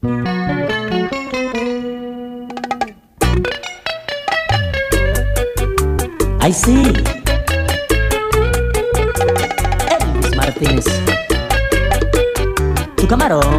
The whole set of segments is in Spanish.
Ay, sí. Elvis Martínez. Tu camarón.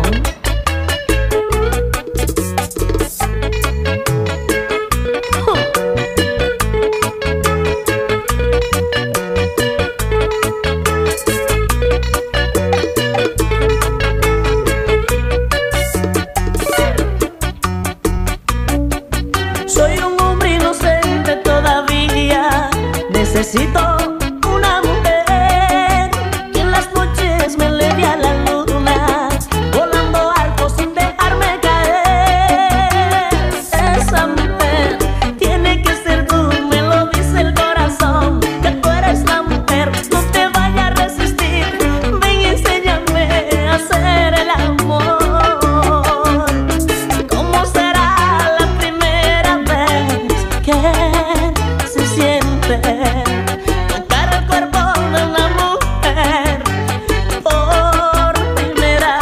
Soy un hombre inocente todavía. Necesito una mujer que en las noches me eleve a la luna, volando alto sin dejarme caer. Esa mujer tiene que ser tú, me lo dice el corazón, que tú eres la mujer. No te vayas a resistir, ven y enséñame a hacer el amor. ¿Cómo será la primera vez que se siente tocar el cuerpo de una mujer por primera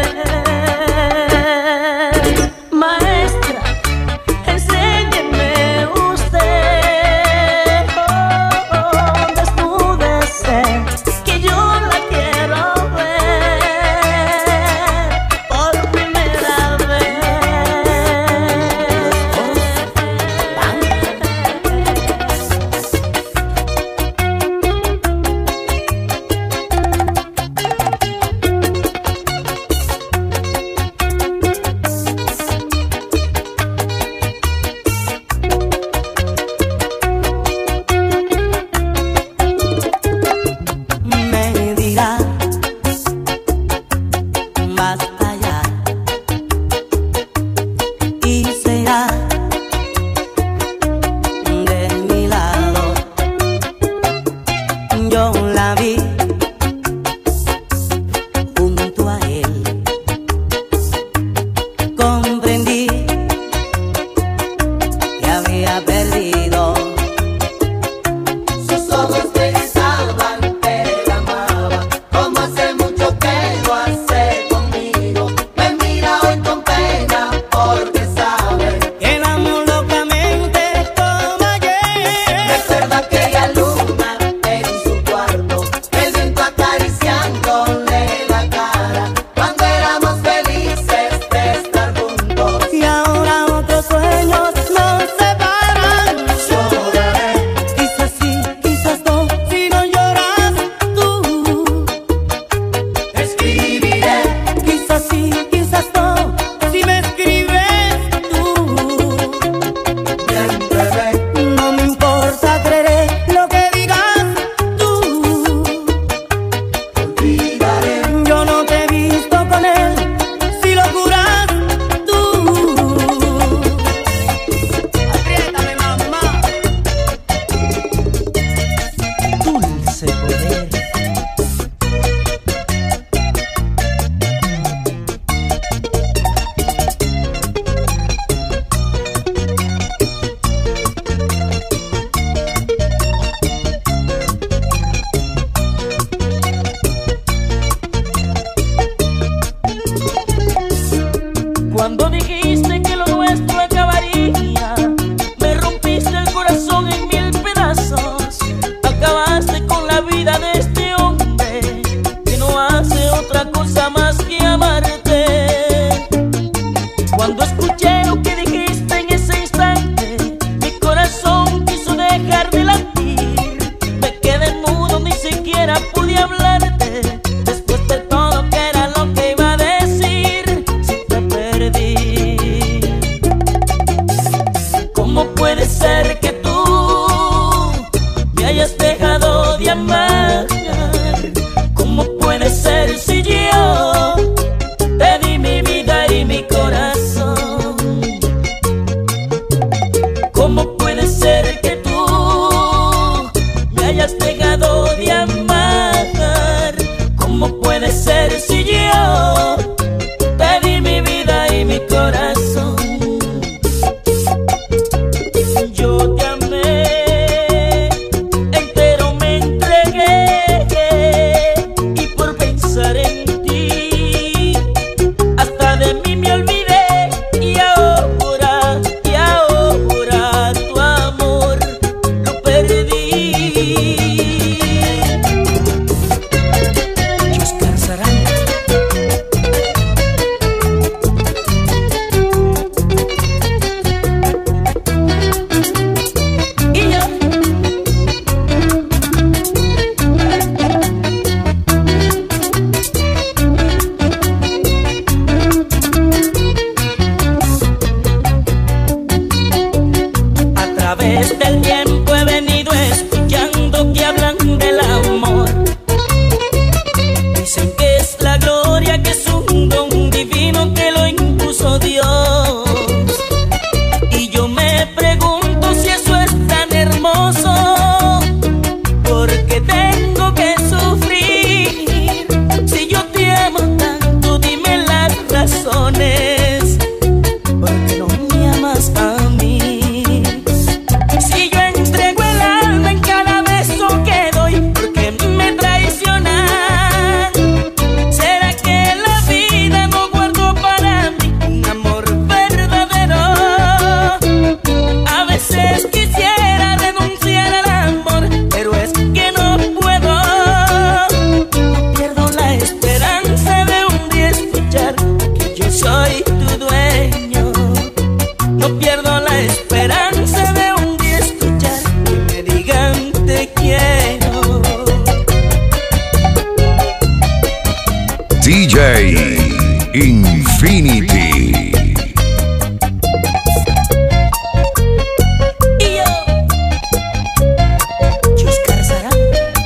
vez? Maestra, enséñeme usted, desnúdese, que yo la quiero ver por primera vez. Me dirá, basta ya, y será de mi lado. Yo la vi junto a él, comprendí que había perdido. Sus ojos me besaban, que la amaba, como hace mucho que lo hace conmigo. Me mira hoy con pena porque sabe Que el amo locamente como ayer. recuerda aquella luna en su cuarto, el viento acariciándole la cara, cuando éramos felices de estar juntos. Y ahora otros sueños nos separan. Lloraré, Quizás sí, quizás no, si no lloras tú. escribiré, Quizás sí, quizás no, si me escribes tú. siempre ve, No me importa, creeré lo que digas tú. olvidaré. Yo no te he visto con él, si lo juras tú. Apriétame, mamá. Dulce poder. Cuando dijiste que lo nuestro acabaría, me rompiste el corazón en mil pedazos. Acabaste con la vida de este hombre que no hace otra cosa más que amarte. Cuando escuché lo que dijiste en ese instante, mi corazón quiso dejar de latir. Me quedé mudo, ni siquiera pude hablarte. Después de todo, ¿qué era lo que iba a decir? Si te perdí. desde el tiempo he venido escuchando que hablan del amor. Dicen que es la gloria, que es un don divino que lo impuso Dios. Y yo me pregunto si eso es tan hermoso, ¿por qué tengo que sufrir? Si yo te amo tanto, dime las razones. ¿Por qué no me amas a mí? Si yo entrego el alma en cada beso que doy, ¿por qué me traicionan? ¿Será que la vida no guardó para mí un amor verdadero? A veces quisiera renunciar al amor, pero es que no puedo. Pierdo la esperanza de un día escuchar que yo soy tu dueño. No pierdo la esperanza de un día escuchar que me digan te quiero. DJ Infinity. Y yo, Oscar Sarán.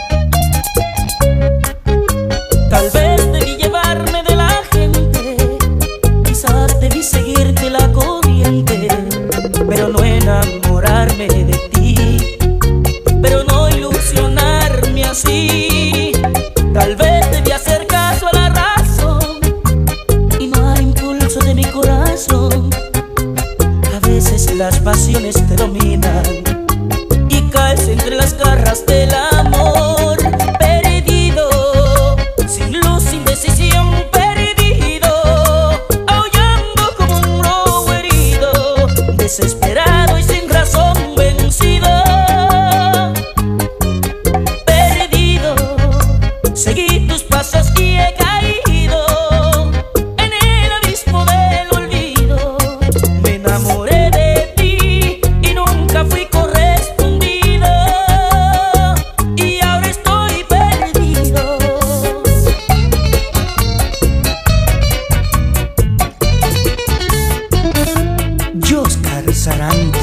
Tal vez debí llevarme de la gente, quizás debí seguirte la corriente, pero no enamorarme de ti, pero no ilusionarme así. Tal vez debí hacer caso a la razón y no al impulso de mi corazón. A veces las pasiones te dominan y caes entre las garras del amor. Perdido, sin luz, sin decisión, perdido, aullando como un lobo herido, desesperado y sin razón, vencido. Perdido, seguí tus pasos y he caído en el abismo del olvido. Me enamoré de ti y nunca fui correspondido, y ahora estoy perdido. Oscar Sarante.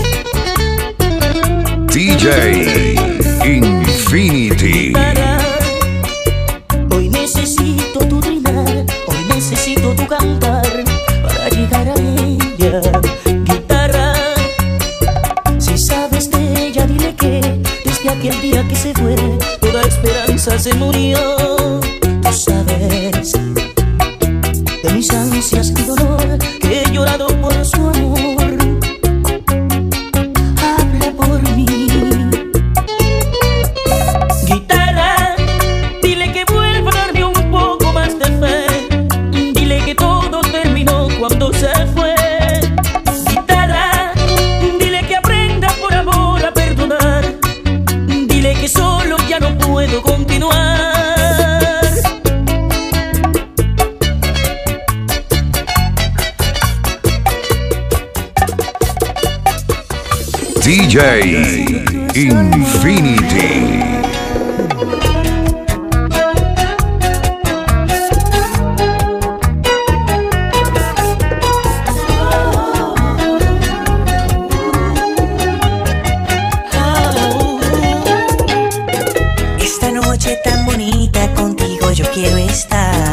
DJ Infinity. Hoy necesito tu trinar, hoy necesito tu cantar para llegar a ella. Guitarra, si sabes de ella, dile que desde aquel día que se fue, toda esperanza se murió. Tú sabes de mis ansias y dolor, que he llorado por su amor. Habla por mí. Guitarra, dile que vuelva a darme un poco más de fe. Dile que todo terminó cuando se fue. Guitarra, dile que aprenda por amor a perdonar. Dile que solo ya no puedo continuar. DJ Infinity. Esta noche tan bonita contigo yo quiero estar.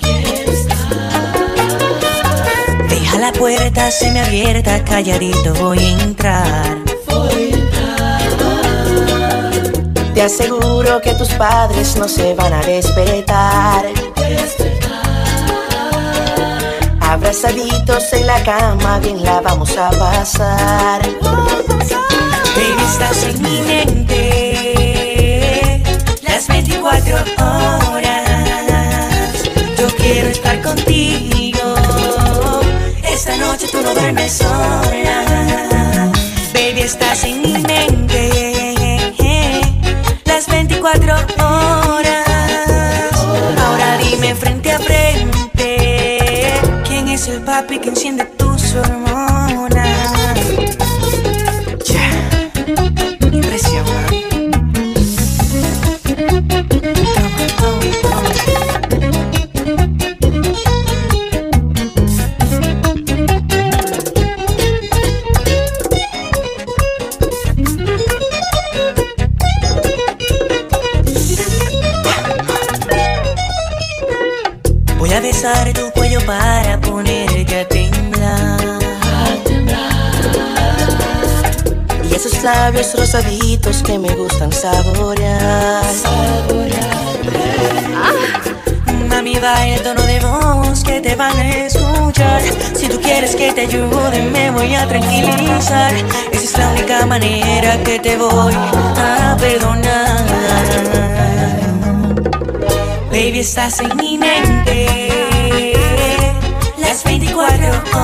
Deja la puerta semiabierta, calladito voy a entrar. Te aseguro que tus padres no se van a despertar. Abrazaditos en la cama, bien la vamos a pasar. Baby, estás en mi mente las 24 horas. Yo quiero estar contigo. Esta noche tú no duermes sola. Baby, estás en mi mente las 24 horas. Ahora dime frente a frente, ¿quién es el papi que enciende tus hormonas? Impresión, mami. manera a temblar. Y esos labios rosaditos que me gustan saborear. Mami, vaya el tono de voz que te van a escuchar. Si tú quieres que te ayude, me voy a tranquilizar. Esa es la única manera que te voy a perdonar. Baby, estás en mi mente las 24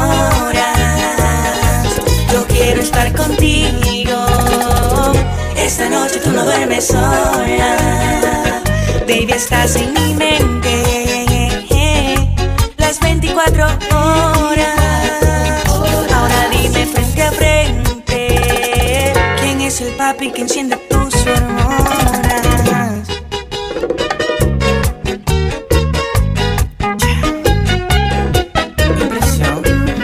horas. Yo quiero estar contigo. Esta noche tú no duermes sola. Baby, estás en mi mente las 24 horas. Ahora dime frente a frente, ¿quién es el papi que enciende tus hormonas? Impresión.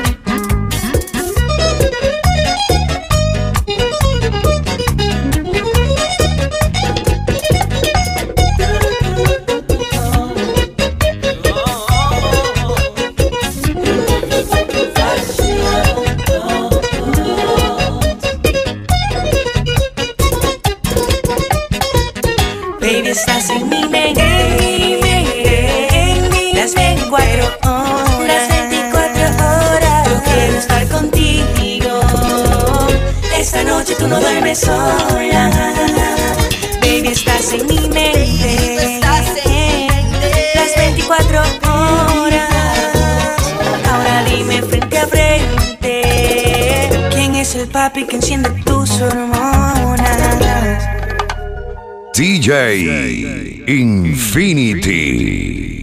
Baby, estás en mi mente las 24 horas. Yo quiero estar contigo. Esta noche tú no duermes sola. Baby, estás en mi mente las 24 horas. Ahora dime frente a frente, ¿quién es el papi que enciende tus hormonas? DJ Infinity.